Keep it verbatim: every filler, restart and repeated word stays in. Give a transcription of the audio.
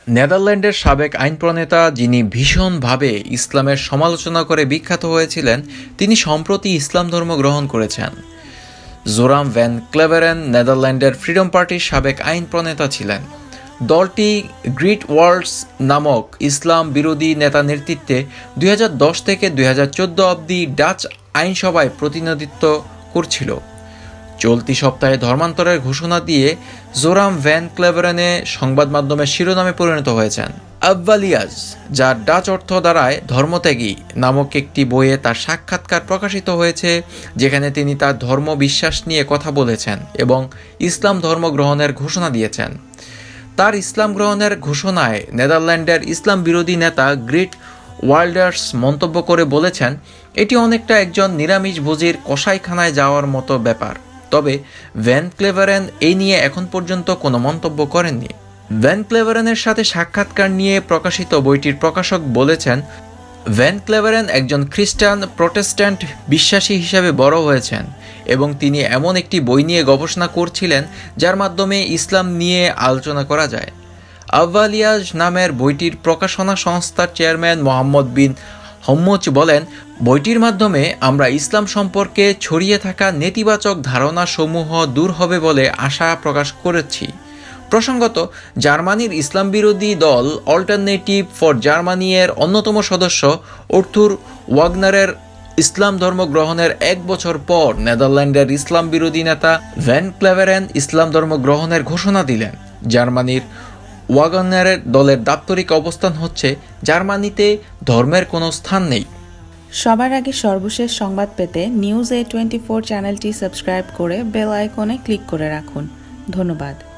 নেদারল্যান্ডের সাবেক আইন প্রণেতা যিনি ভীষণভাবে ইসলামের সমালোচনা করে বিখ্যাত হয়েছিলেন, তিনি সম্প্রতি ইসলাম ধর্ম গ্রহণ করেছেন। জোরাম ভ্যান ক্লেভেরেন নেদারল্যান্ডের ফ্রিডম পার্টির সাবেক আইন প্রণেতা ছিলেন। দলটি গ্রিট ওয়ার্ল্ডস নামক ইসলাম বিরোধী নেতা নেতৃত্বে দুই হাজার দশ থেকে দুই হাজার চোদ্দ অবধি ডাচ আইনসভায় প্রতিনিধিত্ব করছিল। চলতি সপ্তাহে ধর্মান্তরের ঘোষণা দিয়ে জোরাম ভ্যান ক্লেভেরেনে সংবাদ মাধ্যমের শিরোনামে পরিণত হয়েছেন। আব্বালিয়াজ, যার ডাচ অর্থ দ্বারায় ধর্মত্যাগী নামক একটি বইয়ে তার সাক্ষাৎকার প্রকাশিত হয়েছে, যেখানে তিনি তার ধর্ম বিশ্বাস নিয়ে কথা বলেছেন এবং ইসলাম ধর্ম গ্রহণের ঘোষণা দিয়েছেন। তার ইসলাম গ্রহণের ঘোষণায় নেদারল্যান্ডের ইসলাম বিরোধী নেতা গ্রিট ওয়াল্ডার্স মন্তব্য করে বলেছেন, এটি অনেকটা একজন নিরামিষভোজীর কসাইখানায় যাওয়ার মতো ব্যাপার। তবে ভ্যান ক্লেভেরেন এই নিয়ে এখন পর্যন্ত কোনো মন্তব্য করেননি। ভ্যান ক্লেভেরেনের সাথে সাক্ষাৎকার নিয়ে প্রকাশিত বইটির প্রকাশক বলেছেন, ভ্যান ক্লেভেরেন একজন খ্রিস্টান প্রটেস্ট্যান্ট বিশ্বাসী হিসাবে বড় হয়েছেন এবং তিনি এমন একটি বই নিয়ে গবেষণা করছিলেন যার মাধ্যমে ইসলাম নিয়ে আলোচনা করা যায়। আব্বালিয়াজ নামের বইটির প্রকাশনা সংস্থার চেয়ারম্যান মোহাম্মদ বিন হম্মচ বলেন, বইটির মাধ্যমে আমরা ইসলাম সম্পর্কে ছড়িয়ে থাকা নেতিবাচক ধারণা সমূহ দূর হবে বলে আশা প্রকাশ করেছি। প্রসঙ্গত, জার্মানির ইসলাম বিরোধী দল অল্টারনেটিভ ফর জার্মানি এর অন্যতম সদস্য অর্থুর ওয়াগনারের ইসলাম ধর্ম গ্রহণের এক বছর পর নেদারল্যান্ডের ইসলাম বিরোধী নেতা ভ্যান ক্লেভেরেন ইসলাম ধর্ম গ্রহণের ঘোষণা দিলেন। জার্মানির ওয়াগনারের দলের দাপ্তরিক অবস্থান হচ্ছে, জার্মানিতে ধর্মের কোনো স্থান নেই। সবার আগে সর্বশেষ সংবাদ পেতে নিউজ এ টোয়েন্টি ফোর চ্যানেলটি সাবস্ক্রাইব করে বেল আইকনে ক্লিক করে রাখুন। ধন্যবাদ।